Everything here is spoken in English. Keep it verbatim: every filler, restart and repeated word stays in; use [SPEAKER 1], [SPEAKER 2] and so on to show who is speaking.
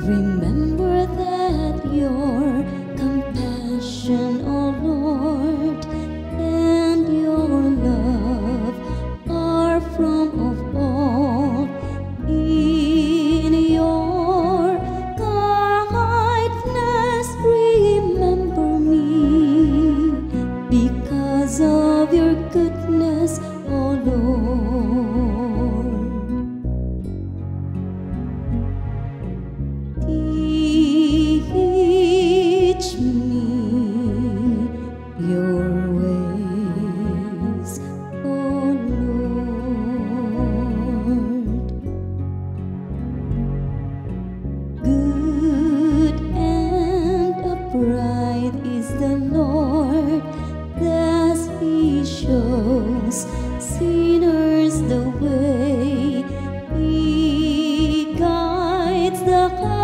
[SPEAKER 1] Remember that your compassion, O Lord, and your love are from of all. In your kindness remember me, because of your goodness, O Lord. Teach me your ways, O Lord. Good and upright is the Lord, thus He shows sinners the way. He guides the